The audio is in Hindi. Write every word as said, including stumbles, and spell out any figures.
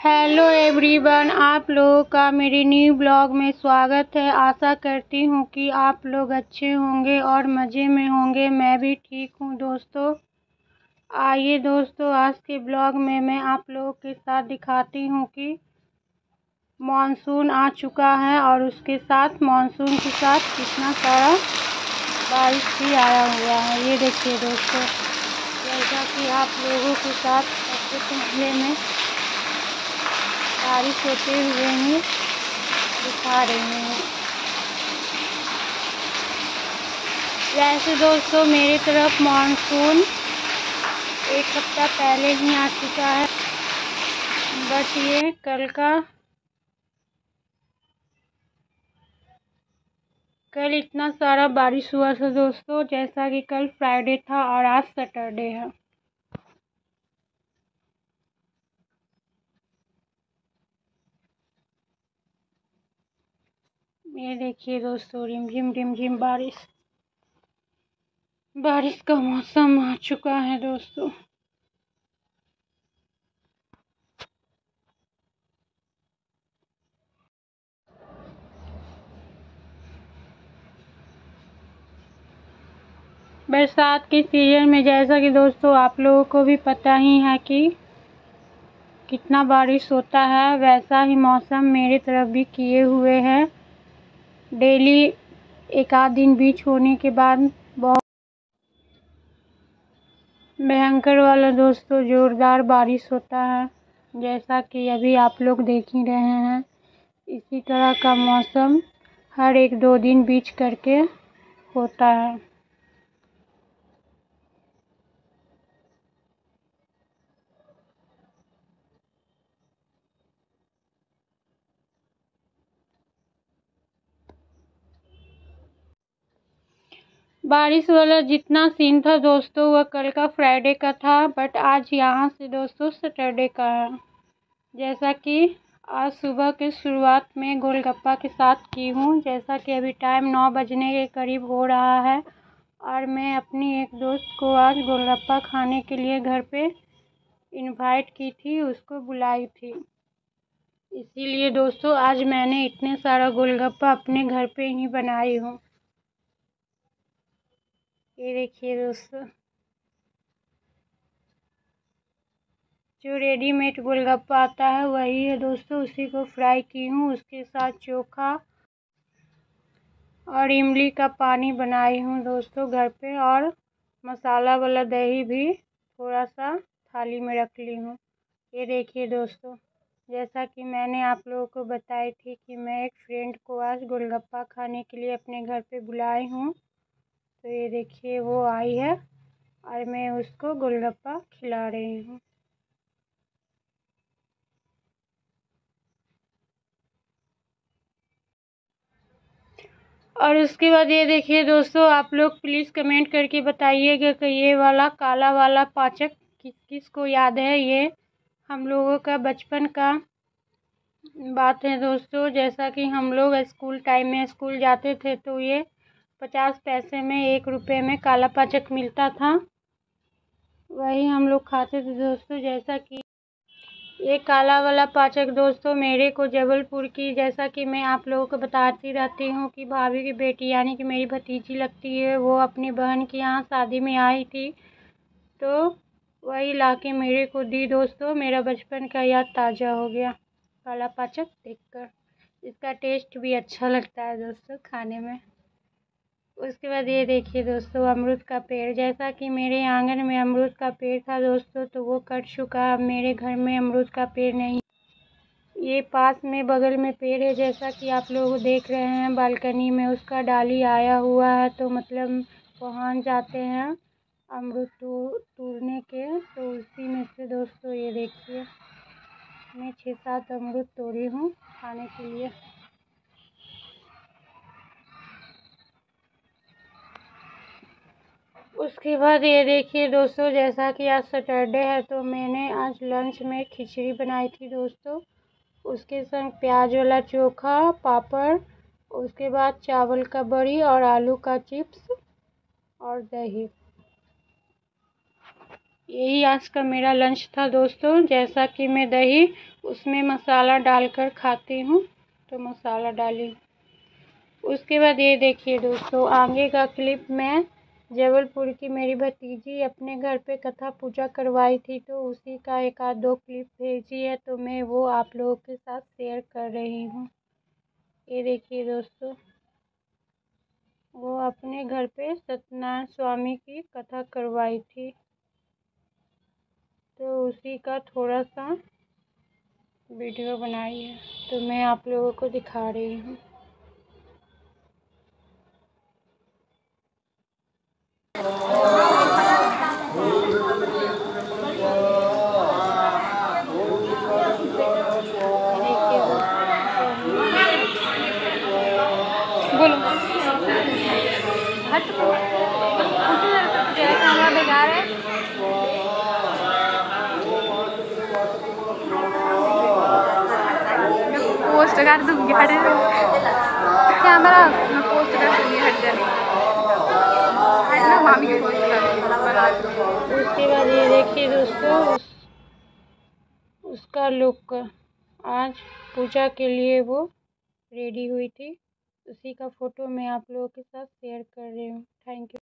हेलो एवरीवन, आप लोगों का मेरे न्यू ब्लॉग में स्वागत है। आशा करती हूँ कि आप लोग अच्छे होंगे और मज़े में होंगे। मैं भी ठीक हूँ दोस्तों। आइए दोस्तों, आज के ब्लॉग में मैं आप लोगों के साथ दिखाती हूँ कि मानसून आ चुका है और उसके साथ मानसून के साथ कितना सारा बारिश भी आया हुआ है। ये देखिए दोस्तों, जैसा कि आप लोगों के साथ सबसे पहले में बारिश होते हुए ही दिखा रही हूँ। वैसे दोस्तों मेरी तरफ मानसून एक हफ्ता पहले ही आ चुका है, बट ये कल का कल इतना सारा बारिश हुआ था दोस्तों, जैसा कि कल फ्राइडे था और आज सैटरडे है। ये देखिए दोस्तों, रिमझिम रिमझिम बारिश बारिश का मौसम आ चुका है दोस्तों। बरसात के सीजन में जैसा कि दोस्तों आप लोगों को भी पता ही है कि कितना बारिश होता है, वैसा ही मौसम मेरी तरफ भी किए हुए हैं। डेली एक आध दिन बीच होने के बाद बहुत भयंकर वाला दोस्तों ज़ोरदार बारिश होता है, जैसा कि अभी आप लोग देख ही रहे हैं। इसी तरह का मौसम हर एक दो दिन बीच करके होता है। बारिश वाला जितना सीन था दोस्तों वह कल का फ्राइडे का था, बट आज यहाँ से दोस्तों सैटरडे का है। जैसा कि आज सुबह की शुरुआत में गोलगप्पा के साथ की हूँ। जैसा कि अभी टाइम नौ बजने के करीब हो रहा है और मैं अपनी एक दोस्त को आज गोलगप्पा खाने के लिए घर पे इनवाइट की थी, उसको बुलाई थी। इसीलिए दोस्तों आज मैंने इतने सारा गोलगप्पा अपने घर पे ही बनाई हूँ। ये देखिए दोस्तों, जो रेडीमेड गोलगप्पा आता है वही है दोस्तों, उसी को फ्राई की हूँ। उसके साथ चोखा और इमली का पानी बनाई हूँ दोस्तों घर पे, और मसाला वाला दही भी थोड़ा सा थाली में रख ली हूँ। ये देखिए दोस्तों, जैसा कि मैंने आप लोगों को बताई थी कि मैं एक फ्रेंड को आज गोलगप्पा खाने के लिए अपने घर पे बुलाई हूँ, तो ये देखिए वो आई है और मैं उसको गोलगप्पा खिला रही हूँ। और उसके बाद ये देखिए दोस्तों, आप लोग प्लीज़ कमेंट करके बताइएगा कि ये वाला काला वाला पाचक किस किस को याद है। ये हम लोगों का बचपन का बात है दोस्तों। जैसा कि हम लोग स्कूल टाइम में स्कूल जाते थे तो ये पचास पैसे में एक रुपये में काला पाचक मिलता था, वही हम लोग खाते थे दोस्तों। जैसा कि ये काला वाला पाचक दोस्तों मेरे को जबलपुर की, जैसा कि मैं आप लोगों को बताती रहती हूँ कि भाभी की बेटी यानी कि मेरी भतीजी लगती है, वो अपनी बहन के यहाँ शादी में आई थी तो वही लाके मेरे को दी दोस्तों। मेरा बचपन का याद ताज़ा हो गया काला पाचक देखकर। इसका टेस्ट भी अच्छा लगता है दोस्तों खाने में। उसके बाद ये देखिए दोस्तों, अमरूद का पेड़। जैसा कि मेरे आंगन में अमरूद का पेड़ था दोस्तों, तो वो कट चुका। अब मेरे घर में अमरूद का पेड़ नहीं, ये पास में बगल में पेड़ है, जैसा कि आप लोग देख रहे हैं बालकनी में उसका डाली आया हुआ है, तो मतलब पहुंच जाते हैं अमरूद तोड़ने के। तो उसी में से दोस्तों ये देखिए मैं छः सात अमरूद तोड़ी हूँ खाने के लिए। उसके बाद ये देखिए दोस्तों, जैसा कि आज सैटरडे है तो मैंने आज लंच में खिचड़ी बनाई थी दोस्तों। उसके संग प्याज वाला चोखा, पापड़, उसके बाद चावल का बड़ी और आलू का चिप्स और दही। यही आज का मेरा लंच था दोस्तों। जैसा कि मैं दही उसमें मसाला डालकर खाती हूँ, तो मसाला डाली। उसके बाद ये देखिए दोस्तों, आगे का क्लिप मैं जबलपुर की मेरी भतीजी अपने घर पे कथा पूजा करवाई थी, तो उसी का एक आध दो क्लिप भेजी है, तो मैं वो आप लोगों के साथ शेयर कर रही हूँ। ये देखिए दोस्तों, वो अपने घर पे सत्यनारायण स्वामी की कथा करवाई थी, तो उसी का थोड़ा सा वीडियो बनाई है, तो मैं आप लोगों को दिखा रही हूँ। बोलो हट कैमरा बेकार है। पोस्ट कर दूंगी, हट कैमरा मैं पोस्ट कर दूंगी, हट जाने हटना मामी की पोस्ट कर। उसके बाद ये देखिए दोस्तों, उस, उसका लुक आज पूजा के लिए वो रेडी हुई थी, उसी का फ़ोटो मैं आप लोगों के साथ शेयर कर रही हूँ। Thank you.